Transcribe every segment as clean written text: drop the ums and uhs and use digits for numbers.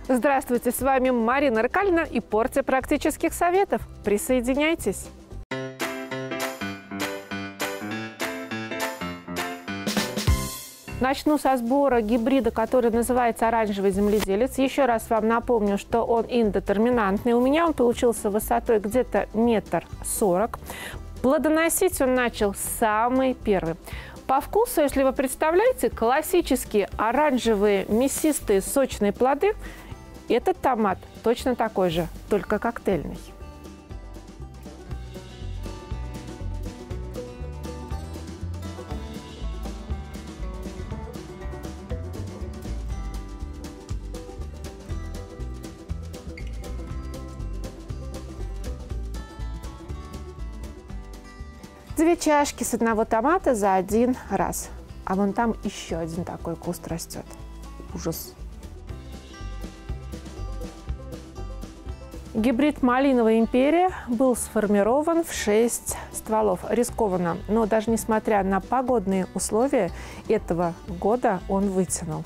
Здравствуйте, с вами Марина Рыкалина и порция практических советов. Присоединяйтесь! Начну со сбора гибрида, который называется оранжевый земледелец. Еще раз вам напомню, что он индетерминантный. У меня он получился высотой где-то 1,40 м. Плодоносить он начал самый первый. По вкусу, если вы представляете, классические оранжевые, мясистые, сочные плоды, этот томат точно такой же, только коктейльный. Две чашки с одного томата за один раз. А вон там еще один такой куст растет. Ужас. Гибрид «Малиновая империя» был сформирован в 6 стволов. Рискованно, но даже несмотря на погодные условия этого года он вытянул.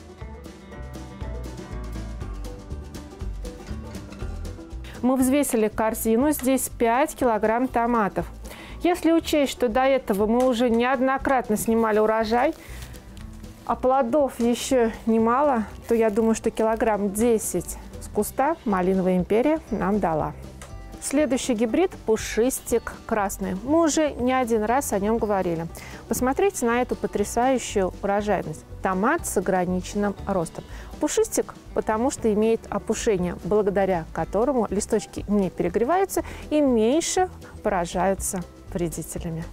Мы взвесили корзину, здесь 5 килограмм томатов. Если учесть, что до этого мы уже неоднократно снимали урожай, а плодов еще немало, то я думаю, что килограмм 10 с куста «Малиновая империя» нам дала. Следующий гибрид – пушистик красный. Мы уже не один раз о нем говорили. Посмотрите на эту потрясающую урожайность. Томат с ограниченным ростом. Пушистик, потому что имеет опушение, благодаря которому листочки не перегреваются и меньше поражаются вредителями.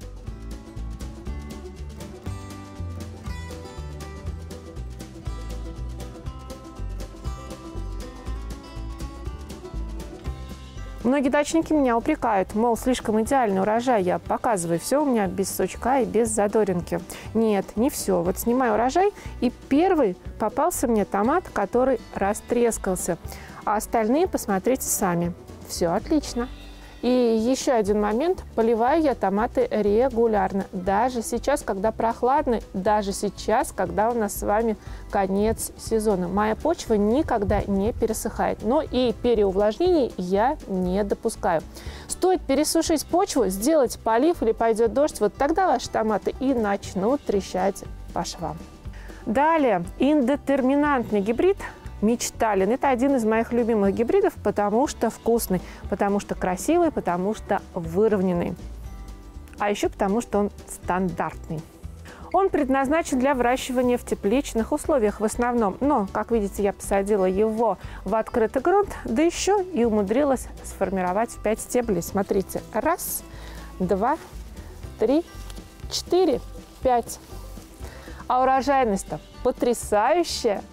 Многие дачники меня упрекают, мол, слишком идеальный урожай, я показываю, все у меня без сучка и без задоринки. Нет, не все. Вот снимаю урожай, и первый попался мне томат, который растрескался. А остальные посмотрите сами. Все отлично. И еще один момент. Поливаю я томаты регулярно. Даже сейчас, когда прохладно, даже сейчас, когда у нас с вами конец сезона. Моя почва никогда не пересыхает. Но и переувлажнений я не допускаю. Стоит пересушить почву, сделать полив или пойдет дождь, вот тогда ваши томаты и начнут трещать по швам. Далее, индетерминантный гибрид «Мечталин». Это один из моих любимых гибридов, потому что вкусный, потому что красивый, потому что выровненный. А еще потому что он стандартный. Он предназначен для выращивания в тепличных условиях в основном. Но, как видите, я посадила его в открытый грунт, да еще и умудрилась сформировать 5 стеблей. Смотрите, 1, 2, 3, 4, 5. А урожайность-то потрясающая.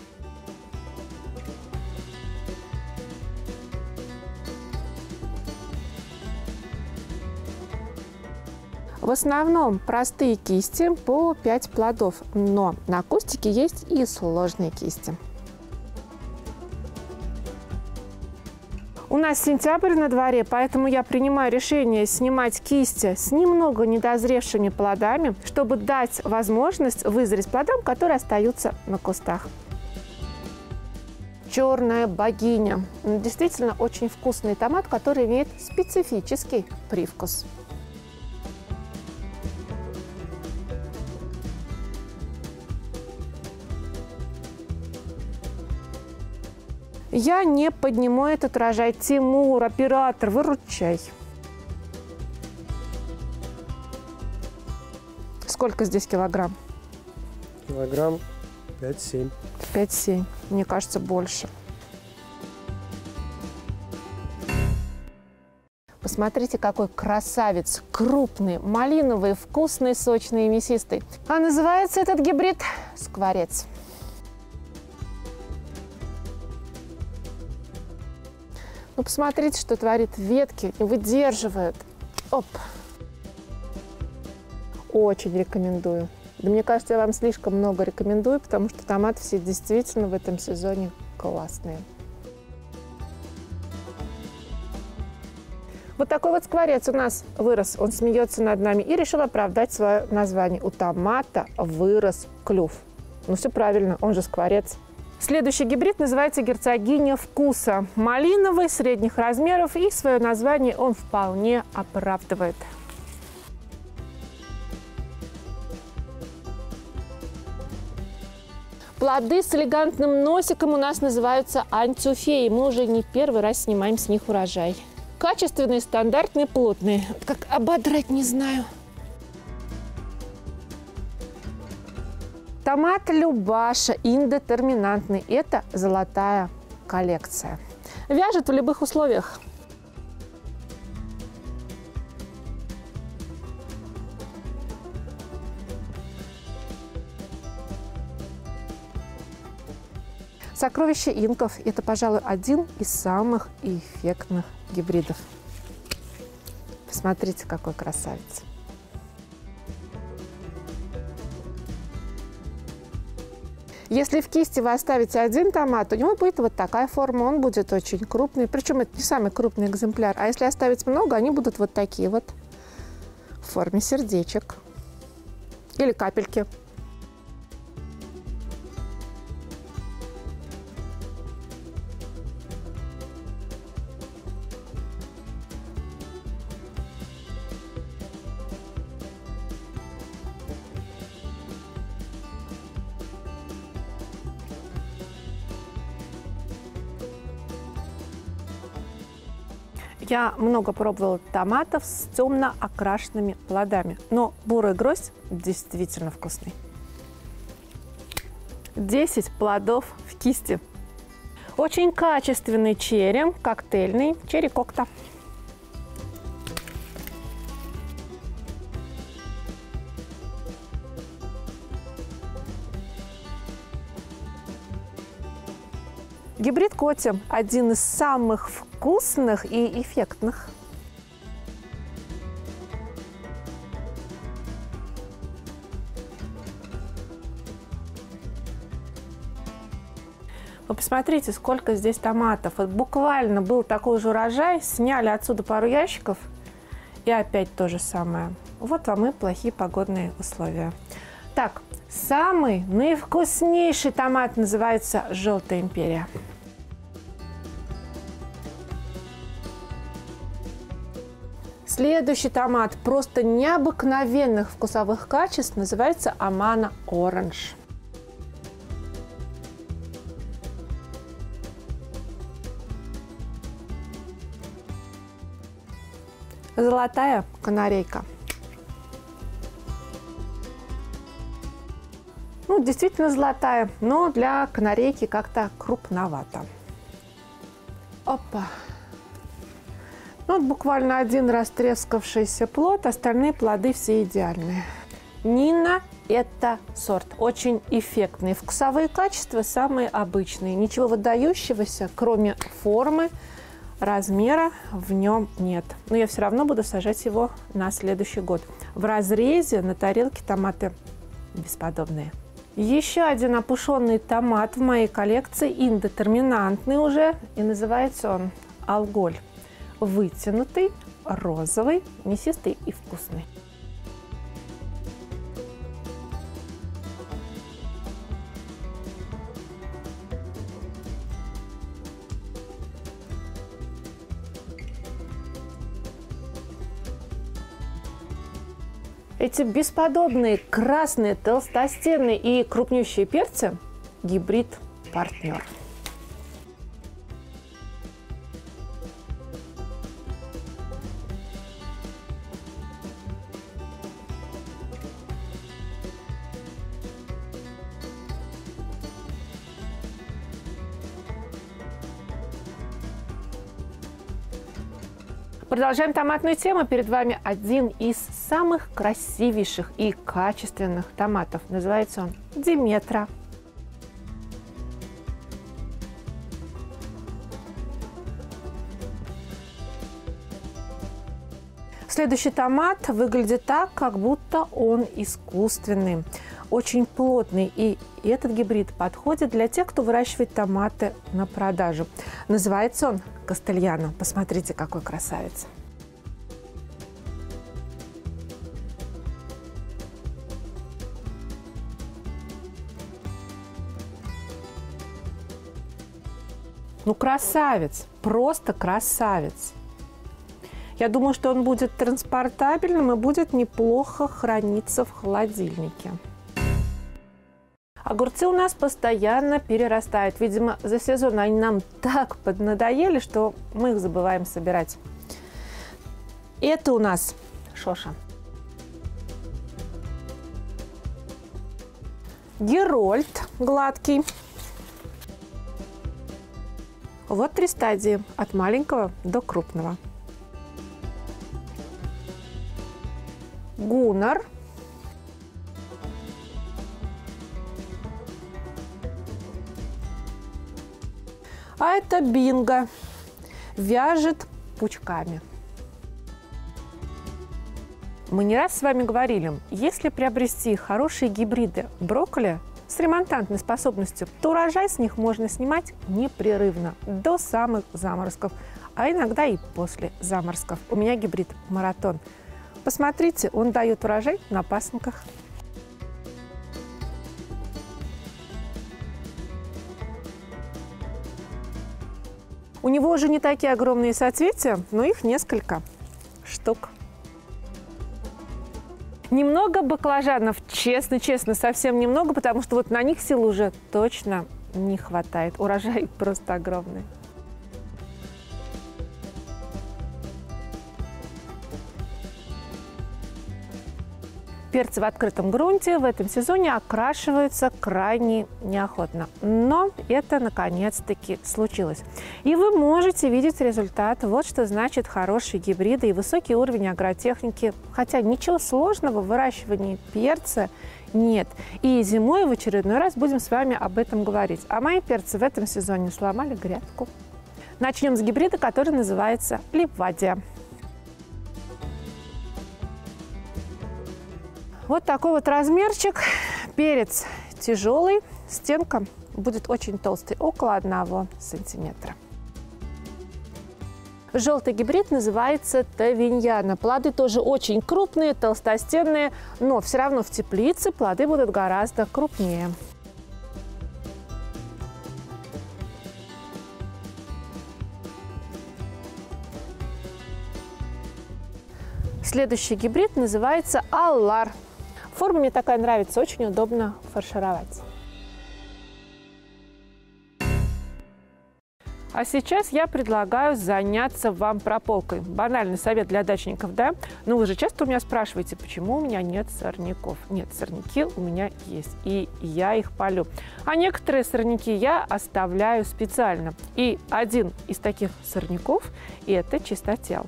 В основном простые кисти по 5 плодов, но на кустике есть и сложные кисти. У нас сентябрь на дворе, поэтому я принимаю решение снимать кисти с немного недозревшими плодами, чтобы дать возможность вызреть плодам, которые остаются на кустах. Черная богиня. Действительно очень вкусный томат, который имеет специфический привкус. Я не подниму этот урожай. Тимур, оператор, выручай. Сколько здесь килограмм? Килограмм 5-7. 5-7. Мне кажется, больше. Посмотрите, какой красавец. Крупный, малиновый, вкусный, сочный и мясистый. А называется этот гибрид скворец. Ну, посмотрите, что творит. Ветки не выдерживают. Оп! Очень рекомендую. Да мне кажется, я вам слишком много рекомендую, потому что томаты все действительно в этом сезоне классные. Вот такой вот скворец у нас вырос. Он смеется над нами и решил оправдать свое название. У томата вырос клюв. Ну, все правильно, он же скворец. Следующий гибрид называется герцогиня вкуса. Малиновый, средних размеров, и свое название он вполне оправдывает. Плоды с элегантным носиком у нас называются антюфеи. Мы уже не первый раз снимаем с них урожай. Качественные, стандартные, плотные. Как ободрать, не знаю. Томат Любаша индетерминантный. Это золотая коллекция. Вяжет в любых условиях. Сокровище инков – это, пожалуй, один из самых эффектных гибридов. Посмотрите, какой красавец. Если в кисти вы оставите один томат, у него будет вот такая форма, он будет очень крупный. Причем это не самый крупный экземпляр. А если оставить много, они будут вот такие вот в форме сердечек или капельки. Я много пробовала томатов с темно окрашенными плодами, но бурый гроздь действительно вкусный. 10 плодов в кисти. Очень качественный черри, коктейльный, черри Кокта. Гибрид Коти – один из самых вкусных и эффектных. Вы посмотрите, сколько здесь томатов. Вот буквально был такой же урожай, сняли отсюда пару ящиков, и опять то же самое. Вот вам и плохие погодные условия. Так, самый наивкуснейший томат называется «Желтая империя». Следующий томат просто необыкновенных вкусовых качеств называется Амана Оранж. Золотая канарейка. Ну, действительно золотая, но для канарейки как-то крупновато. Опа! Вот буквально один растрескавшийся плод, остальные плоды все идеальные. Нина – это сорт очень эффектный. Вкусовые качества самые обычные. Ничего выдающегося, кроме формы, размера, в нем нет. Но я все равно буду сажать его на следующий год. В разрезе на тарелке томаты бесподобные. Еще один опушенный томат в моей коллекции, индетерминантный уже, и называется он Алголь. Вытянутый, розовый, мясистый и вкусный. Эти бесподобные красные, толстостенные и крупнющие перцы – гибрид «Партнер». Продолжаем томатную тему. Перед вами один из самых красивейших и качественных томатов. Называется он Диметра. Следующий томат выглядит так, как будто он искусственный. Очень плотный, и этот гибрид подходит для тех, кто выращивает томаты на продажу. Называется он Кастельяно. Посмотрите, какой красавец. Ну, красавец, просто красавец. Я думаю, что он будет транспортабельным и будет неплохо храниться в холодильнике. Огурцы у нас постоянно перерастают. Видимо, за сезон они нам так поднадоели, что мы их забываем собирать. Это у нас шоша. Герольд гладкий. Вот 3 стадии, от маленького до крупного. Гуннар. А это бинго. Вяжет пучками. Мы не раз с вами говорили, если приобрести хорошие гибриды брокколи с ремонтантной способностью, то урожай с них можно снимать непрерывно до самых заморозков, а иногда и после заморозков. У меня гибрид «Маратон». Посмотрите, он дает урожай на пасынках. У него уже не такие огромные соцветия, но их несколько штук. Немного баклажанов, честно, совсем немного, потому что вот на них сил уже точно не хватает. Урожай просто огромный. Перцы в открытом грунте в этом сезоне окрашиваются крайне неохотно. Но это наконец-таки случилось. И вы можете видеть результат. Вот что значит хорошие гибриды и высокий уровень агротехники. Хотя ничего сложного в выращивании перца нет. И зимой в очередной раз будем с вами об этом говорить. А мои перцы в этом сезоне сломали грядку. Начнем с гибрида, который называется Ливадия. Вот такой вот размерчик. Перец тяжелый, стенка будет очень толстой, около 1 сантиметра. Желтый гибрид называется Тавиньяна. Плоды тоже очень крупные, толстостенные, но все равно в теплице плоды будут гораздо крупнее. Следующий гибрид называется Аллар. Форма мне такая нравится, очень удобно фаршировать. А сейчас я предлагаю заняться вам прополкой. Банальный совет для дачников, да? Но вы же часто у меня спрашиваете, почему у меня нет сорняков. Нет, сорняки у меня есть, и я их полю. А некоторые сорняки я оставляю специально. И один из таких сорняков – это чистотел.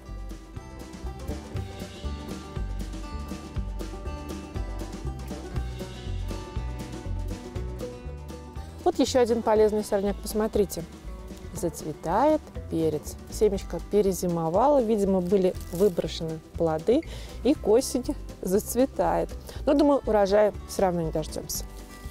Вот еще один полезный сорняк, посмотрите. Зацветает перец. Семечко перезимовало, видимо, были выброшены плоды, и к осени зацветает. Но, думаю, урожая все равно не дождемся.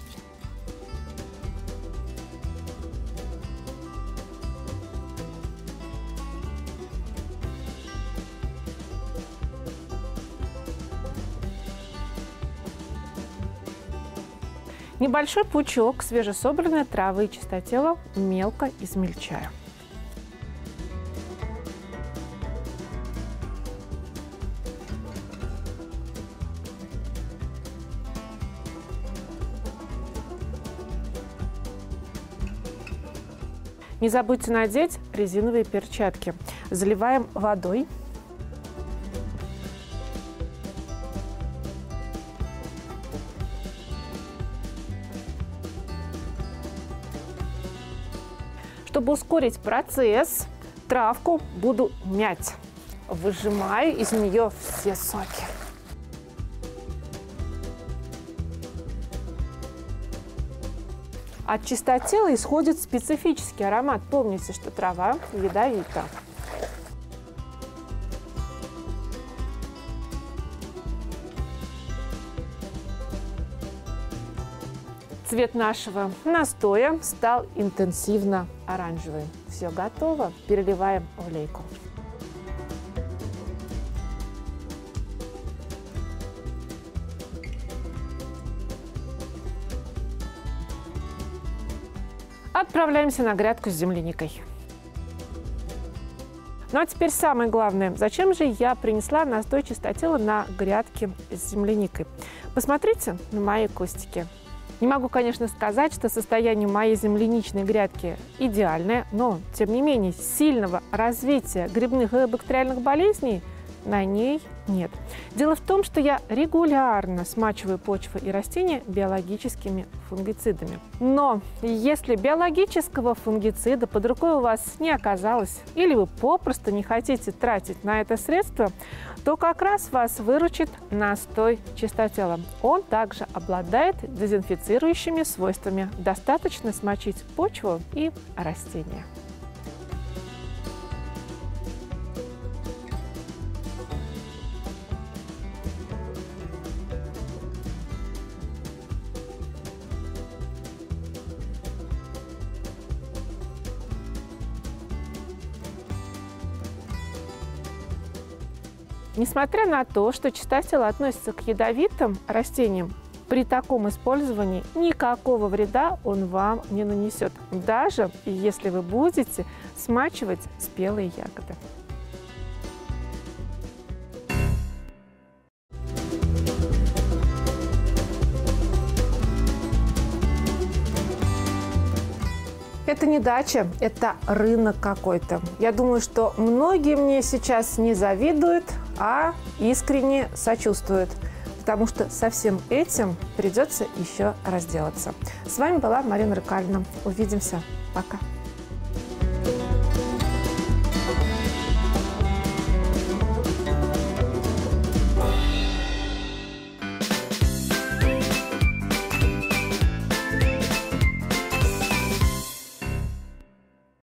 Небольшой пучок свежесобранной травы и чистотела мелко измельчаю. Не забудьте надеть резиновые перчатки. Заливаем водой. Чтобы ускорить процесс, травку буду мять. Выжимаю из нее все соки. От чистотела исходит специфический аромат. Помните, что трава ядовита. Цвет нашего настоя стал интенсивно оранжевый. Все готово. Переливаем в лейку. Отправляемся на грядку с земляникой. Ну а теперь самое главное. Зачем же я принесла настой чистотела на грядке с земляникой? Посмотрите на мои кустики. Не могу, конечно, сказать, что состояние моей земляничной грядки идеальное, но, тем не менее, сильного развития грибных и бактериальных болезней на ней нет. Дело в том, что я регулярно смачиваю почвы и растения биологическими фунгицидами. Но если биологического фунгицида под рукой у вас не оказалось, или вы попросту не хотите тратить на это средство, то как раз вас выручит настой чистотела. Он также обладает дезинфицирующими свойствами. Достаточно смочить почву и растения. Несмотря на то, что чистотел относится к ядовитым растениям, при таком использовании никакого вреда он вам не нанесет, даже если вы будете смачивать спелые ягоды. Это не дача, это рынок какой-то. Я думаю, что многие мне сейчас не завидуют, а искренне сочувствуют, потому что со всем этим придется еще разделаться. С вами была Марина Рыкалина. Увидимся. Пока.